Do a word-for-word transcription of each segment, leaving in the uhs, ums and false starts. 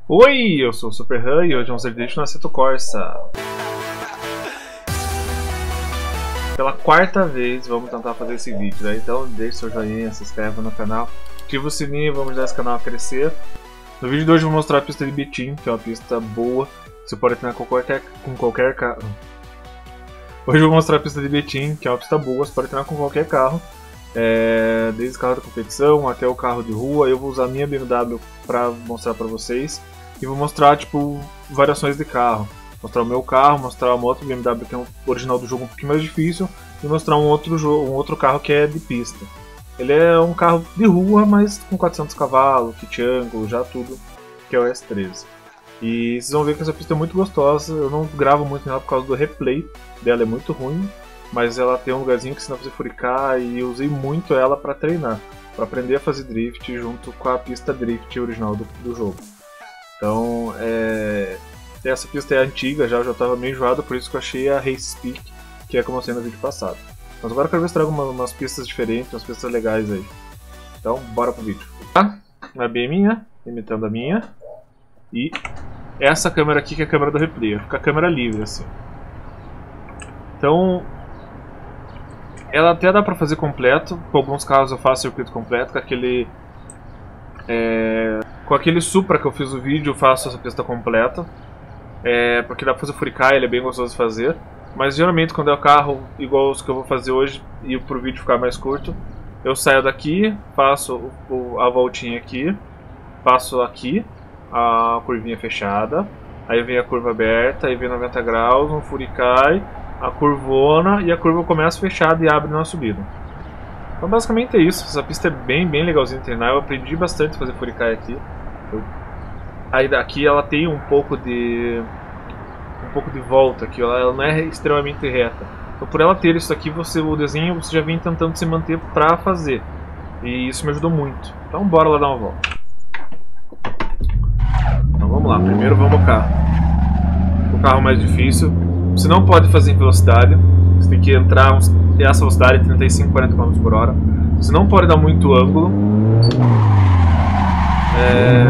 Oi, eu sou o Super Han e hoje vamos fazer vídeo no Assetto Corsa. Pela quarta vez vamos tentar fazer esse vídeo, né? Então deixe seu joinha, se inscreva no canal, ativa o sininho e vamos ajudar esse canal a crescer. No vídeo de hoje eu vou mostrar a pista de Betim, que é uma pista boa, você pode treinar com qualquer, com qualquer carro. Hoje eu vou mostrar a pista de Betim, que é uma pista boa, você pode treinar com qualquer carro. É, desde o carro da competição até o carro de rua. Eu vou usar a minha B M W para mostrar para vocês e vou mostrar tipo variações de carro, mostrar o meu carro, mostrar uma outra B M W que é o original do jogo um pouquinho mais difícil e mostrar um outro jogo, um outro carro que é de pista. Ele é um carro de rua, mas com quatrocentos cavalos, kit ângulo, já tudo, que é o S treze. E vocês vão ver que essa pista é muito gostosa. Eu não gravo muito nela por causa do replay dela, é muito ruim. Mas ela tem um lugarzinho que ensina a fazer furicar e eu usei muito ela para treinar, para aprender a fazer drift junto com a pista drift original do, do jogo. Então, é... essa pista é antiga, já eu já estava meio enjoado, por isso que eu achei a Race Peak, que é como eu mostrei no vídeo passado. Mas agora eu quero ver se trago uma, umas pistas diferentes, umas pistas legais aí. Então, bora pro vídeo. Tá? A B minha, imitando a minha. E essa câmera aqui que é a câmera do replay, fica a câmera livre assim. Então, ela até dá pra fazer completo, com alguns carros eu faço circuito completo, com aquele é, com aquele Supra que eu fiz o vídeo eu faço essa pista completa, é, porque dá pra fazer furicar, ele é bem gostoso de fazer, mas geralmente quando é o carro igual os que eu vou fazer hoje e pro vídeo ficar mais curto, eu saio daqui, faço o, a voltinha aqui, passo aqui, a curvinha fechada, aí vem a curva aberta, aí vem noventa graus, um furicai, a curvona e a curva começa fechada e abre na subida. Então basicamente é isso, essa pista é bem, bem legalzinha de treinar, eu aprendi bastante a fazer furicai aqui. Eu... Aí daqui ela tem um pouco de um pouco de volta aqui, ela, ela não é extremamente reta. Então por ela ter isso aqui, você, o desenho você já vem tentando se manter pra fazer. E isso me ajudou muito. Então bora lá dar uma volta. Então vamos lá, primeiro vamos ao carro. O carro mais difícil. Você não pode fazer em velocidade, você tem que entrar uns, essa velocidade trinta e cinco, quarenta quilômetros por hora. Você não pode dar muito ângulo. É...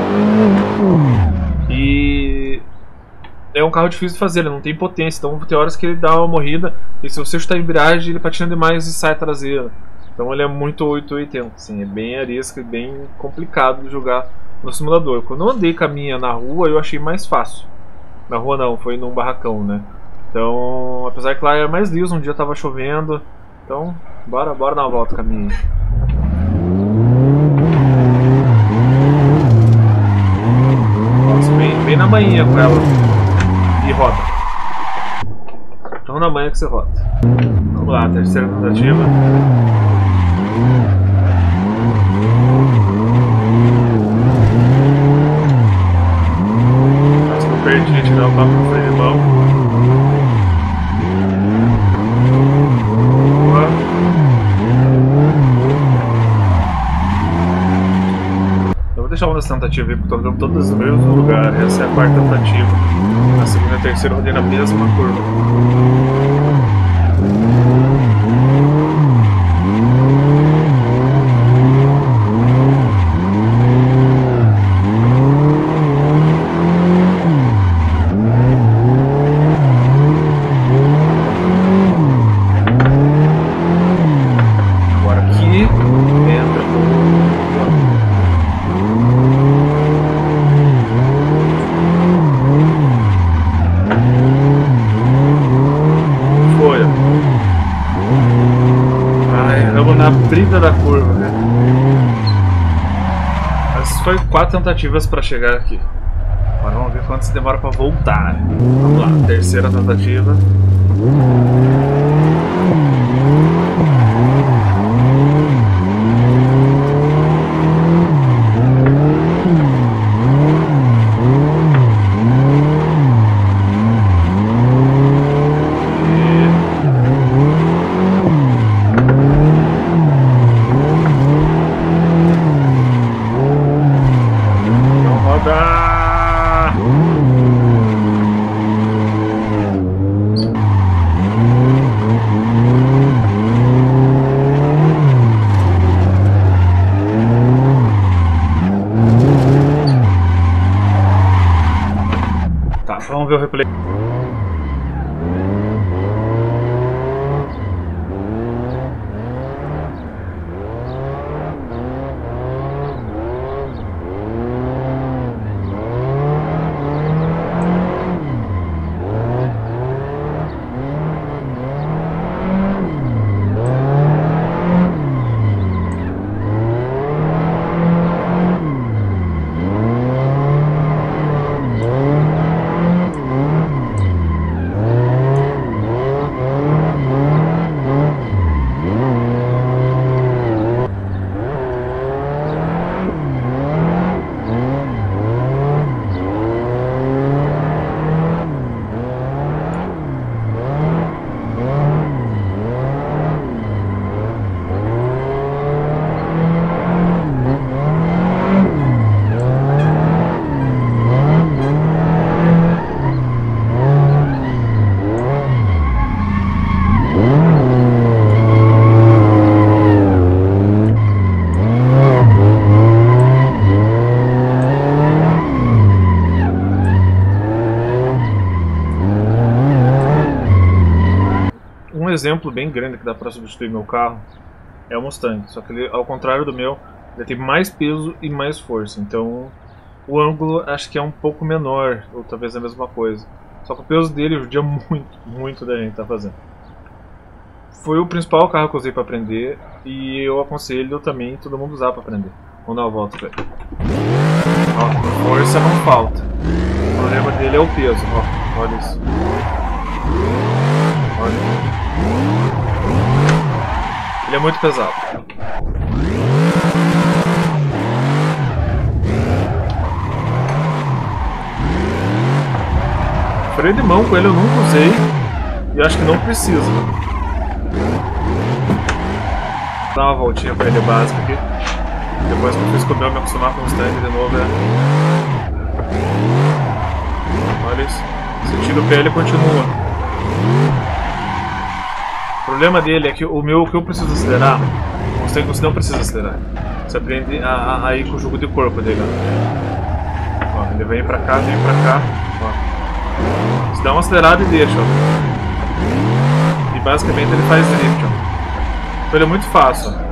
E é um carro difícil de fazer, ele não tem potência, então tem horas que ele dá uma morrida e se você chutar em viragem ele patina demais e sai traseiro. Então ele é muito oito ou oitenta, assim, é bem arisco e bem complicado de jogar no simulador. Quando eu andei com a minha na rua eu achei mais fácil. Na rua não, foi num barracão, né? Então, apesar que lá era mais liso, um dia tava chovendo. Então, bora, bora dar uma volta com a minha. Nossa, bem, bem na manhinha com ela. E roda. Então na manhã que você roda. Vamos lá, terceira tentativa. Perdi, a gente dá o papo no freio de mão. Boa. Eu vou deixar uma das tentativas aí, porque estou dando todas no mesmo lugar. Essa é a quarta tentativa. Na segunda e a terceira eu rodei na mesma curva. Na brida da curva, né? Essas foi quatro tentativas para chegar aqui. Agora vamos ver quanto se demora para voltar. Vamos lá, terceira tentativa. Tá, vamos ver o replay. Um exemplo bem grande que dá para substituir meu carro é o Mustang, só que ele, ao contrário do meu, ele tem mais peso e mais força, então o ângulo acho que é um pouco menor, ou talvez a mesma coisa, só que o peso dele judia muito, muito da gente tá fazendo. Foi o principal carro que eu usei para aprender e eu aconselho também todo mundo usar para aprender. Vamos dar uma volta pra ele. Ó, força não falta, o problema dele é o peso, ó, olha isso. Olha. Ele é muito pesado. Freio de mão com ele eu nunca usei e acho que não precisa. Vou dar uma voltinha com ele básica aqui. Depois que eu fiz comer, eu me acostumar com o Mustang de novo. É... Olha isso. Se tira o pé, ele continua. O problema dele é que o meu, que eu preciso acelerar, o Mustang você não precisa acelerar. Você aprende a, a, a ir com o jogo de corpo dele. Ó. Ó, ele vem pra cá, vem pra cá. Ó. Você dá uma acelerada e deixa. Ó. E basicamente ele faz drift. Ó. Então ele é muito fácil. Ó.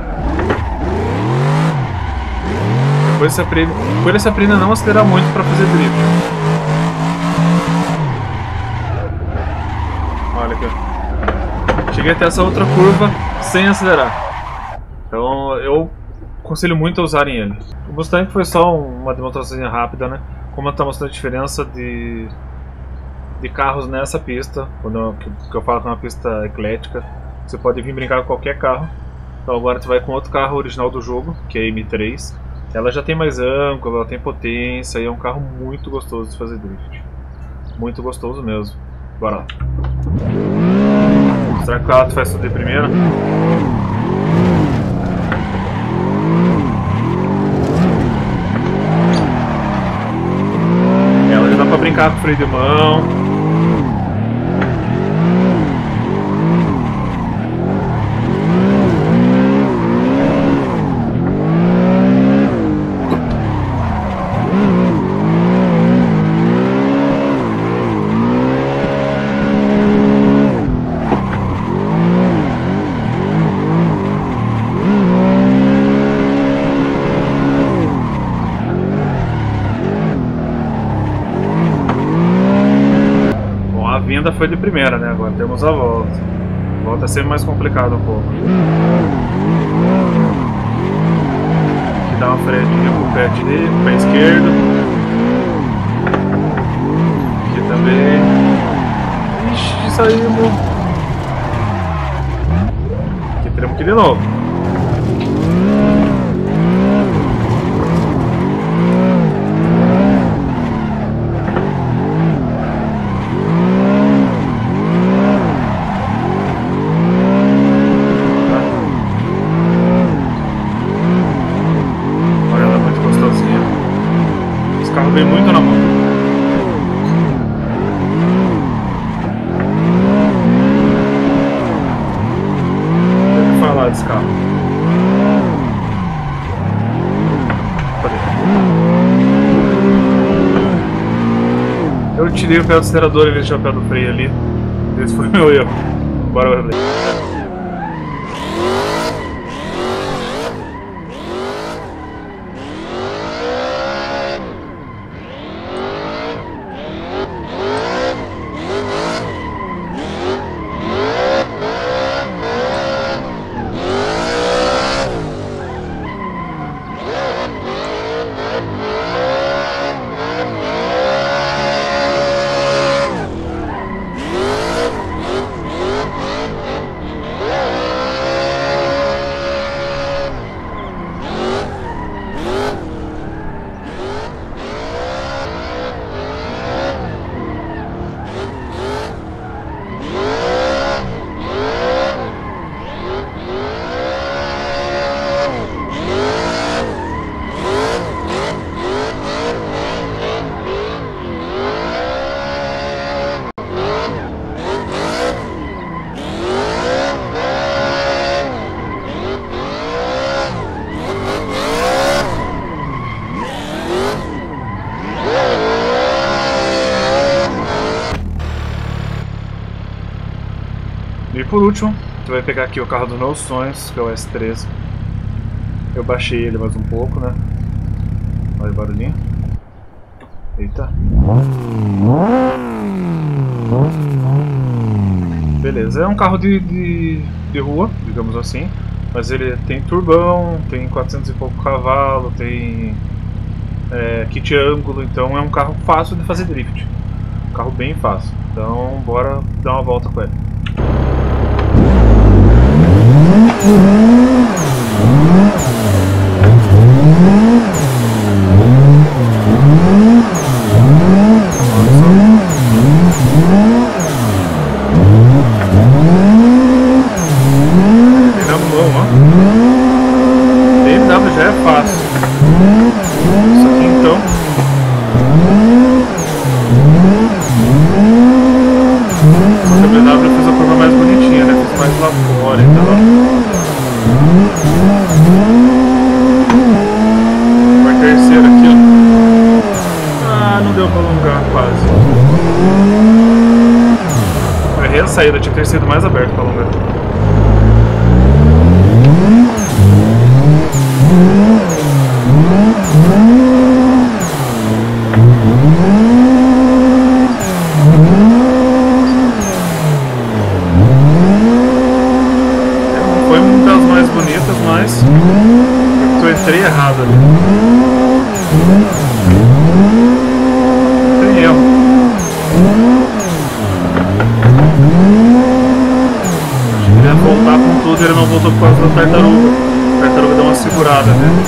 Depois você aprende, depois você aprende a não acelerar muito pra fazer drift. Ó. Olha aqui. Ó. Cheguei até essa outra curva sem acelerar. Então eu aconselho muito a usarem ele. O Mustang foi só uma demonstração rápida, né? Como está mostrando a diferença de, de carros nessa pista. Quando eu, que eu falo que é uma pista eclética, você pode vir brincar com qualquer carro. Então agora você vai com outro carro original do jogo, que é a M três. Ela já tem mais ângulo, ela tem potência e é um carro muito gostoso de fazer drift. Muito gostoso mesmo. Bora lá. Será que o carro faz tudo de primeira? Ela já dá pra brincar com o freio de mão. A vinda foi de primeira, né? Agora temos a volta. A volta é sempre mais complicada um pouco. Aqui dá uma freadinha com o pé direito, pé esquerdo. Aqui também. Ixi, saímos. Aqui teremos que ir de novo. Vem muito na mão. Deixa eu falar desse carro. Eu eu tirei o pé do acelerador em vez de tirar o pé do freio ali. Esse foi o meu erro. Bora, Wesley. E por último, você vai pegar aqui o carro dos meus sonhos, que é o S treze. Eu baixei ele mais um pouco, né? Olha o barulhinho. Eita. Beleza, é um carro de, de, de rua, digamos assim. Mas ele tem turbão, tem quatrocentos e pouco cavalos, tem é, kit ângulo, então é um carro fácil de fazer drift. Um carro bem fácil. Então bora dar uma volta com ele. Tem na mão, ó. B M W já é fácil. Isso aqui então. A B M W fez a curva mais bonitinha, né? Fez mais lá fora, então. Vai terceiro aqui, ó. Ah, não deu pra alongar quase. Eu errei a saída, tinha que ter sido mais aberto pra alongar. Foi uma das mais bonitas, mas eu entrei errado ali. Tem erro. Acho que ele ia voltar com tudo e ele não voltou por causa da tartaruga. A tartaruga deu uma segurada, né?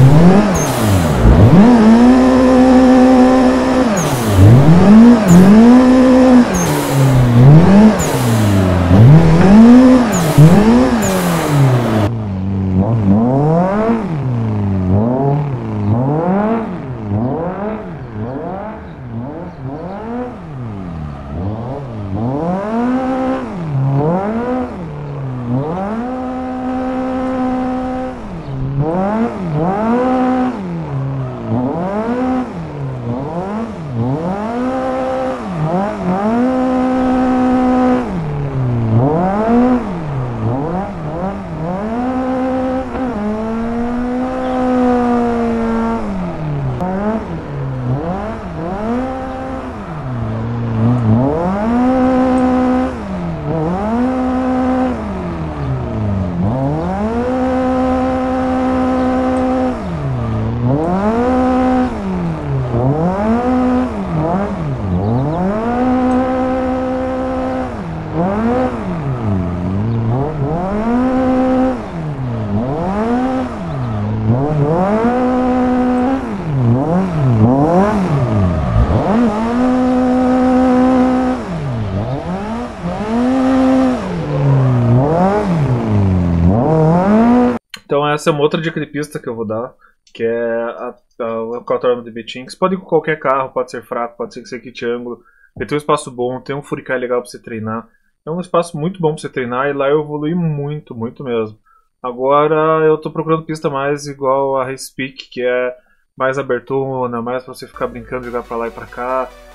Então essa é uma outra dica de pista que eu vou dar, que é a, a, o Autódromo de Betim, que você pode ir com qualquer carro, pode ser fraco, pode ser que seja kit ângulo, ele tem um espaço bom, tem um furikai legal para você treinar, é um espaço muito bom para você treinar e lá eu evolui muito, muito mesmo. Agora eu tô procurando pista mais igual a Race Peak, que é mais abertona, mais para você ficar brincando, jogar para lá e para cá,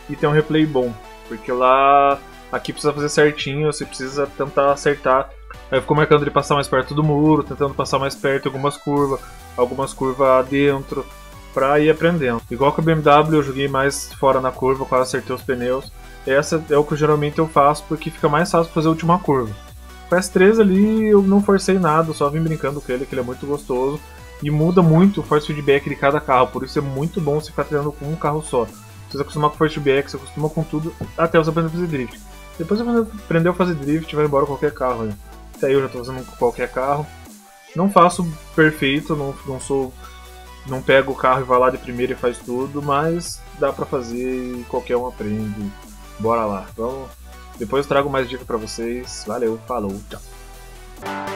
e ter um replay bom. Porque lá, aqui precisa fazer certinho, você precisa tentar acertar. Aí eu fico marcando ele passar mais perto do muro, tentando passar mais perto algumas curvas, algumas curvas dentro, pra ir aprendendo. Igual com a B M W, eu joguei mais fora na curva, quase acertei os pneus. Essa é o que geralmente eu faço, porque fica mais fácil fazer a última curva. Com a S três ali eu não forcei nada, só vim brincando com ele, que ele é muito gostoso. E muda muito o force feedback de cada carro, por isso é muito bom você ficar treinando com um carro só. Você acostuma com o force feedback, você acostuma com tudo, até você aprender a fazer drift. Depois você aprendeu a fazer drift, vai embora qualquer carro. Né? Até eu já estou fazendo com qualquer carro. Não faço perfeito, não, não sou... Não pego o carro e vai lá de primeira e faz tudo, mas dá pra fazer e qualquer um aprende. Bora lá, vamos. Depois eu trago mais dicas pra vocês. Valeu, falou, tchau.